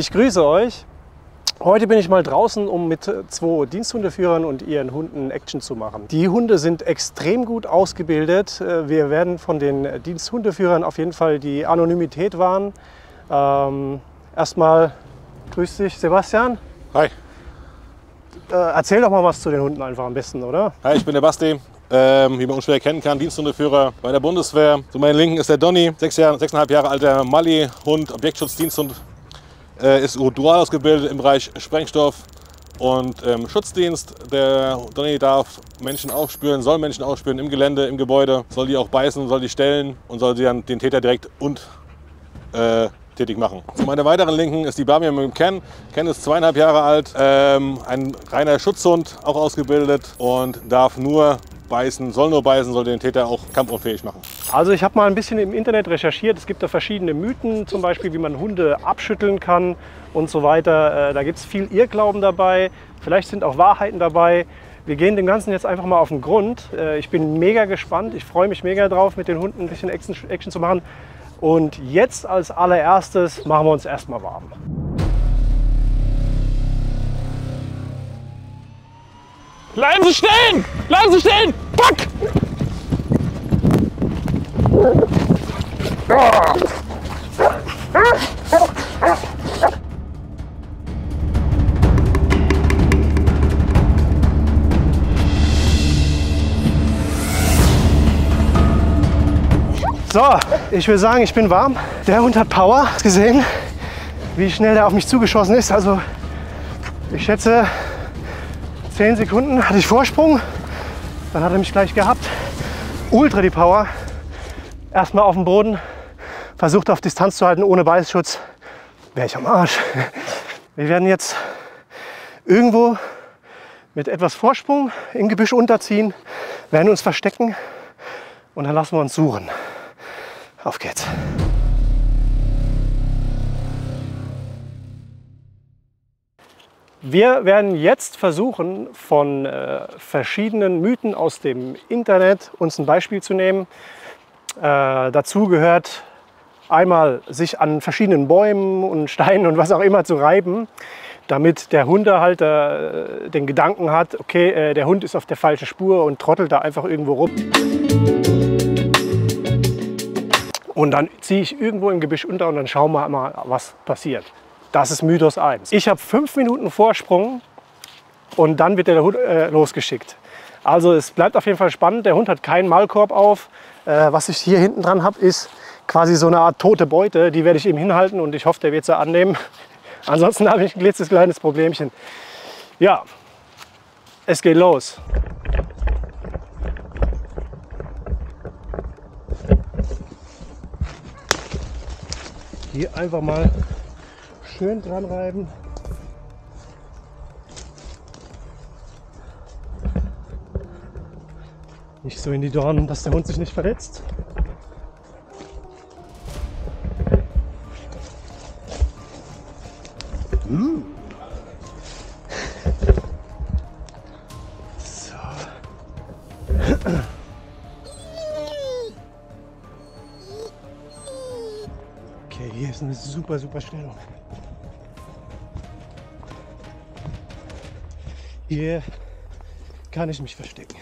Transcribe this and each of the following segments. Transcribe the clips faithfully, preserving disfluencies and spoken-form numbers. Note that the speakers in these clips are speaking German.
Ich grüße euch. Heute bin ich mal draußen, um mit zwei Diensthundeführern und ihren Hunden Action zu machen. Die Hunde sind extrem gut ausgebildet. Wir werden von den Diensthundeführern auf jeden Fall die Anonymität wahren. Ähm, erstmal grüß dich, Sebastian. Hi. Äh, erzähl doch mal was zu den Hunden einfach am besten, oder? Hi, ich bin der Basti. Ähm, wie man uns schwer erkennen kann, Diensthundeführer bei der Bundeswehr. Zu meinen Linken ist der Donny, sechs Jahre, sechseinhalb Jahre alter Mali-Hund, Objektschutzdiensthund. Äh, ist dual ausgebildet im Bereich Sprengstoff und ähm, Schutzdienst. Der Donny darf Menschen aufspüren, soll Menschen aufspüren im Gelände, im Gebäude, soll die auch beißen, soll die stellen und soll sie dann den Täter direkt und äh, tätig machen. Zu meiner weiteren Linken ist die Bamia mit dem Ken. Ken ist zweieinhalb Jahre alt, ähm, ein reiner Schutzhund, auch ausgebildet und darf nur beißen, soll nur beißen, soll den Täter auch kampfunfähig machen. Also ich habe mal ein bisschen im Internet recherchiert. Es gibt da verschiedene Mythen, zum Beispiel wie man Hunde abschütteln kann und so weiter. Da gibt es viel Irrglauben dabei, vielleicht sind auch Wahrheiten dabei. Wir gehen dem Ganzen jetzt einfach mal auf den Grund. Ich bin mega gespannt, ich freue mich mega drauf, mit den Hunden ein bisschen Action, Action zu machen. Und jetzt als allererstes machen wir uns erstmal warm. Bleiben Sie stehen! Bleiben Sie stehen! Pack! So, ich will sagen, ich bin warm. Der Hund hat Power. Hast gesehen, wie schnell der auf mich zugeschossen ist. Also ich schätze, zehn Sekunden hatte ich Vorsprung. Dann hat er mich gleich gehabt. Ultra die Power. Erstmal auf dem Boden. Versucht auf Distanz zu halten, ohne Beißschutz. Wäre ich am Arsch. Wir werden jetzt irgendwo mit etwas Vorsprung im Gebüsch unterziehen, werden uns verstecken und dann lassen wir uns suchen. Auf geht's. Wir werden jetzt versuchen, von äh, verschiedenen Mythen aus dem Internet uns ein Beispiel zu nehmen. Äh, dazu gehört einmal, sich an verschiedenen Bäumen und Steinen und was auch immer zu reiben, damit der Hundehalter äh, den Gedanken hat, okay, äh, der Hund ist auf der falschen Spur und trottelt da einfach irgendwo rum. Und dann ziehe ich irgendwo im Gebüsch unter und dann schauen wir mal, was passiert. Das ist Mythos eins. Ich habe fünf Minuten Vorsprung und dann wird der Hund äh, losgeschickt. Also es bleibt auf jeden Fall spannend. Der Hund hat keinen Maulkorb auf. Äh, was ich hier hinten dran habe, ist quasi so eine Art tote Beute. Die werde ich ihm hinhalten und ich hoffe, der wird sie annehmen. Ansonsten habe ich ein klitzekleines Problemchen. Ja, es geht los. Hier einfach mal schön dran reiben. Nicht so in die Dornen, dass der Hund sich nicht verletzt. Mm. So. Okay, hier ist eine super, super Stellung. Hier kann ich mich verstecken.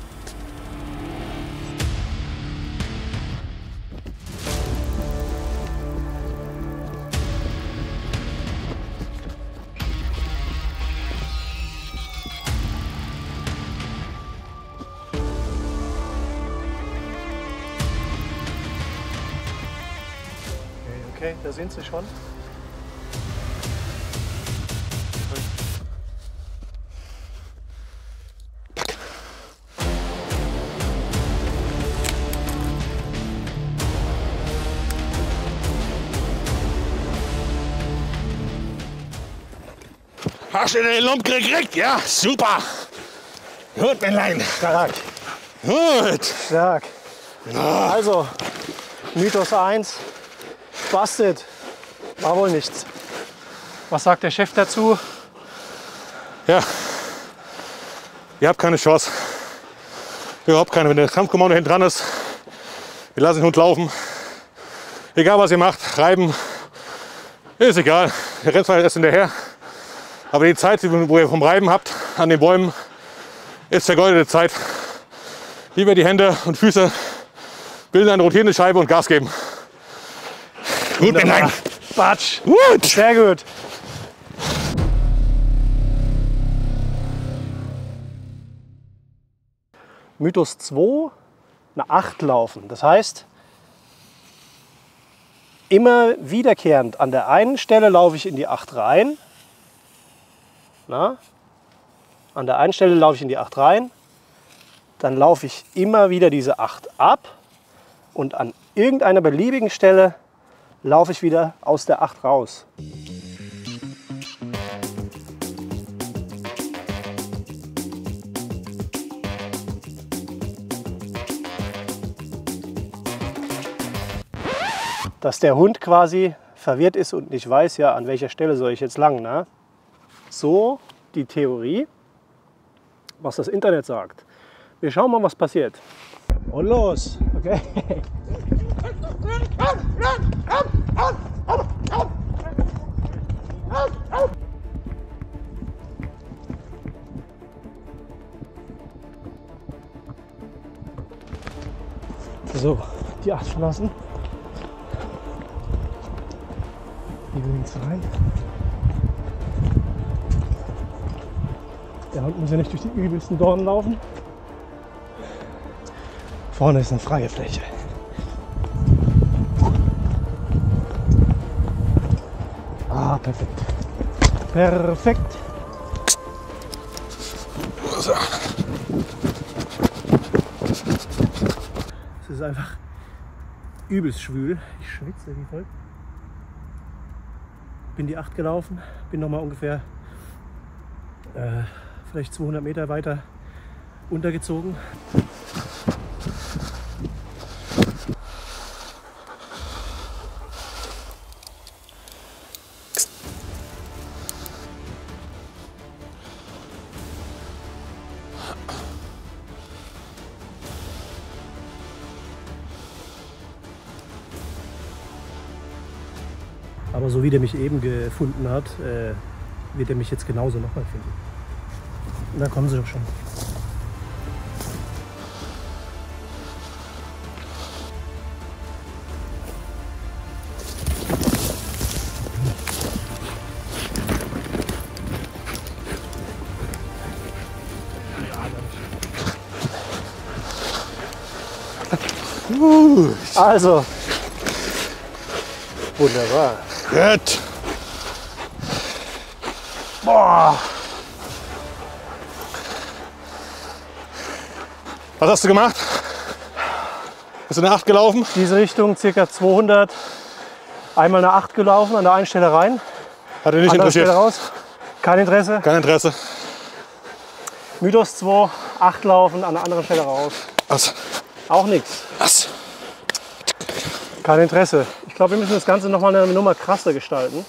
Okay, da sind sie schon. Hast du den Lump gekriegt? Ja, super. Gut, Männlein. Stark. Gut. Stark. Also, Mythos eins. Busted. War wohl nichts. Was sagt der Chef dazu? Ja, ihr habt keine Chance. Überhaupt keine. Wenn der Kampfkommando hinten dran ist, wir lassen den Hund laufen. Egal was ihr macht, reiben, Ist egal, der rennt zwar erst hinterher. Aber die Zeit, die ihr vom Reiben habt an den Bäumen, ist vergeudete Zeit. Lieber die Hände und Füße bilden eine rotierende Scheibe und Gas geben. Gut, nein. Batsch. Gut. Sehr gut. Mythos zwei, eine acht laufen. Das heißt, immer wiederkehrend an der einen Stelle laufe ich in die acht rein. Na? An der einen Stelle laufe ich in die acht rein. Dann laufe ich immer wieder diese acht ab. Und an irgendeiner beliebigen Stelle laufe ich wieder aus der acht raus. Dass der Hund quasi verwirrt ist und nicht weiß, ja, an welcher Stelle soll ich jetzt lang. Ne? So die Theorie, was das Internet sagt. Wir schauen mal, was passiert. Und los. Okay. So, die acht verlassen. Hier links rein. Der Hund muss ja nicht durch die übelsten Dornen laufen. Vorne ist eine freie Fläche. Ah, perfekt. Perfekt. Es ist einfach übelst schwül. Ich schwitze wie voll. Bin die acht gelaufen, bin noch mal ungefähr äh, vielleicht zweihundert Meter weiter untergezogen. Aber so wie der mich eben gefunden hat, äh, wird er mich jetzt genauso nochmal finden. Und da kommen sie doch schon. Also, wunderbar. Gut. Boah. Was hast du gemacht? Bist du eine acht gelaufen? Diese Richtung ca. zweihundert. Einmal eine acht gelaufen, an der einen Stelle rein. Hat dich nicht Andere interessiert? Stelle raus. Kein Interesse. Kein Interesse. Mythos zwei, acht laufen, an der anderen Stelle raus. Was? Auch nichts. Was? Kein Interesse. Ich glaube, wir müssen das Ganze noch mal eine Nummer krasser gestalten.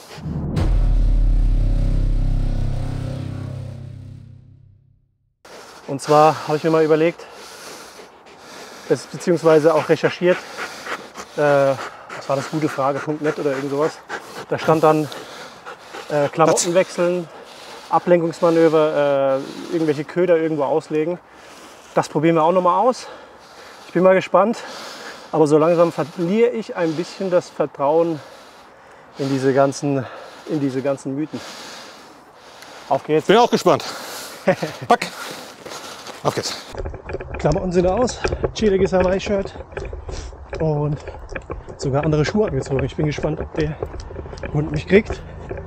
Und zwar habe ich mir mal überlegt, beziehungsweise auch recherchiert, äh, was war das, gutefrage punkt net oder irgend sowas. Da stand dann äh, Klamotten wechseln, Ablenkungsmanöver, äh, irgendwelche Köder irgendwo auslegen. Das probieren wir auch noch mal aus. Ich bin mal gespannt. Aber so langsam verliere ich ein bisschen das Vertrauen in diese ganzen, in diese ganzen Mythen. Auf geht's. Bin auch gespannt. Pack. Auf geht's. Klamotten sind aus. Chiliges Hawaii-Shirt. Und sogar andere Schuhe angezogen. Ich bin gespannt, ob der Hund mich kriegt.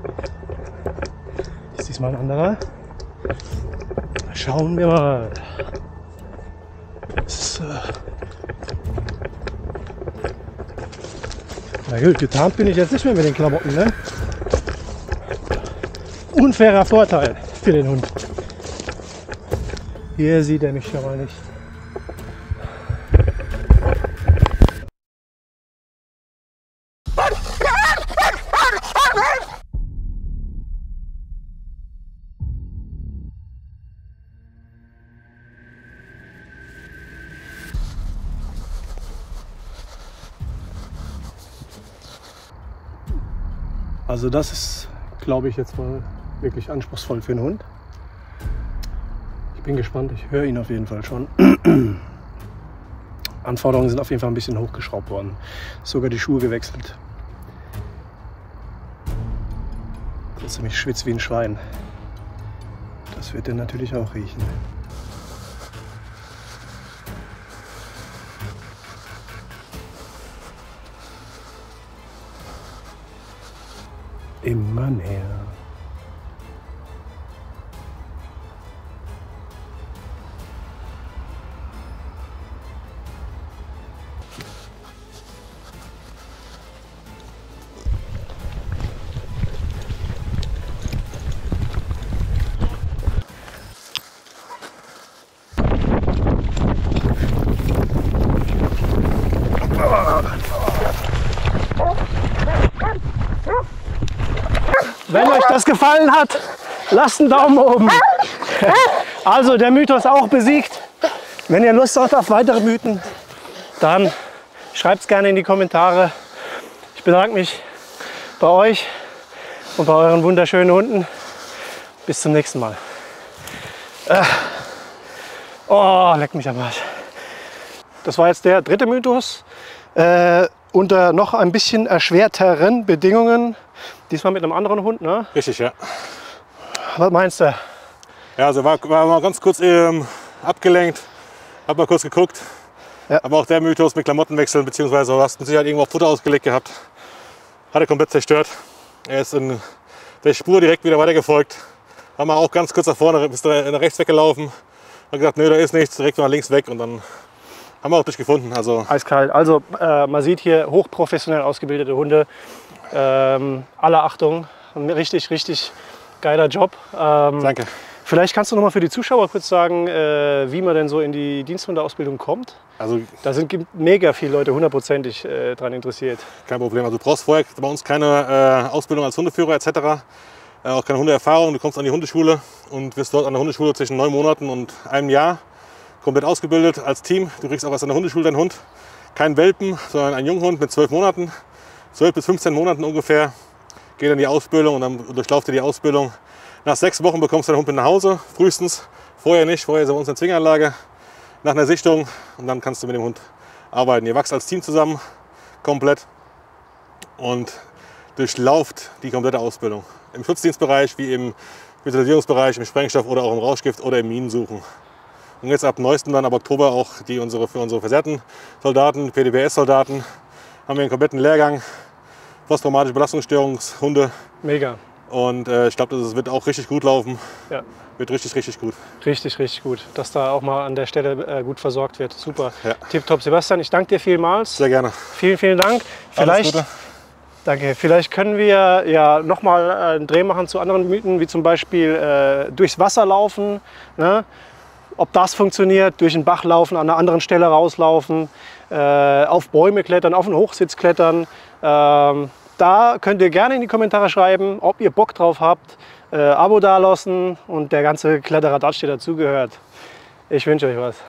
Ist diesmal ein anderer. Schauen wir mal. Das ist, äh Na gut, getarnt bin ich jetzt nicht mehr mit den Klamotten, ne? Unfairer Vorteil für den Hund. Hier sieht er mich schon mal nicht. Also das ist, glaube ich, jetzt mal wirklich anspruchsvoll für einen Hund. Ich bin gespannt, ich höre ihn auf jeden Fall schon. Anforderungen sind auf jeden Fall ein bisschen hochgeschraubt worden. Sogar die Schuhe gewechselt. Trotzdem, ich schwitze wie ein Schwein. Das wird er natürlich auch riechen. Immer näher. Wenn euch das gefallen hat, lasst einen Daumen oben. Also der Mythos auch besiegt. Wenn ihr Lust habt auf weitere Mythen, dann schreibt es gerne in die Kommentare. Ich bedanke mich bei euch und bei euren wunderschönen Hunden. Bis zum nächsten Mal. Äh. Oh, leck mich am Arsch. Das war jetzt der dritte Mythos. Äh, unter noch ein bisschen erschwerteren Bedingungen. Diesmal mit einem anderen Hund, ne? Richtig, ja. Was meinst du? Ja, also war, war mal ganz kurz ähm, abgelenkt, hab mal kurz geguckt. Ja. Aber auch der Mythos mit Klamottenwechseln, beziehungsweise du hast mit Sicherheit irgendwo auf Futter ausgelegt gehabt, hat er komplett zerstört. Er ist in der Spur direkt wieder weitergefolgt. Haben wir auch ganz kurz nach vorne, bis nach rechts weggelaufen. Hat gesagt, nö, da ist nichts, direkt nach links weg und dann haben wir auch dich gefunden. Also eiskalt. Also äh, man sieht hier hochprofessionell ausgebildete Hunde. Ähm, alle Achtung, ein richtig, richtig geiler Job. Ähm, danke. Vielleicht kannst du noch mal für die Zuschauer kurz sagen, äh, wie man denn so in die Diensthundeausbildung kommt. Also, da sind mega viele Leute hundertprozentig äh, daran interessiert. Kein Problem. Also du brauchst vorher bei uns keine äh, Ausbildung als Hundeführer et cetera. Äh, auch keine Hundeerfahrung. Du kommst an die Hundeschule und wirst dort an der Hundeschule zwischen neun Monaten und einem Jahr komplett ausgebildet als Team. Du kriegst auch erst an der Hundeschule deinen Hund. Kein Welpen, sondern ein Junghund mit zwölf Monaten. zwölf bis fünfzehn Monaten ungefähr. Geht in die Ausbildung und dann durchlauft ihr die Ausbildung. Nach sechs Wochen bekommst du deinen Hund mit nach Hause, frühestens. Vorher nicht, vorher ist er bei uns in der Zwingeranlage. Nach einer Sichtung und dann kannst du mit dem Hund arbeiten. Ihr wächst als Team zusammen, komplett. Und durchlauft die komplette Ausbildung. Im Schutzdienstbereich, wie im Visualisierungsbereich, im Sprengstoff oder auch im Rauschgift oder im Minensuchen. Und jetzt ab neuestem dann ab Oktober auch die unsere, für unsere versehrten Soldaten, P D B S-Soldaten, haben wir einen kompletten Lehrgang. Posttraumatische Belastungsstörungshunde. Mega. Und äh, ich glaube, das wird auch richtig gut laufen. Ja. Wird richtig, richtig gut. Richtig, richtig gut. Dass da auch mal an der Stelle äh, gut versorgt wird. Super. Ja. Tipptopp. Sebastian, ich danke dir vielmals. Sehr gerne. Vielen, vielen Dank. Vielleicht, Alles Gute. Danke. Vielleicht können wir ja noch mal einen Dreh machen zu anderen Mythen, wie zum Beispiel äh, durchs Wasser laufen. Ne? Ob das funktioniert, durch den Bach laufen, an einer anderen Stelle rauslaufen, äh, auf Bäume klettern, auf einen Hochsitz klettern. Ähm, da könnt ihr gerne in die Kommentare schreiben, ob ihr Bock drauf habt. Äh, Abo dalassen und der ganze Kletteradatsch, der dazugehört. Ich wünsche euch was.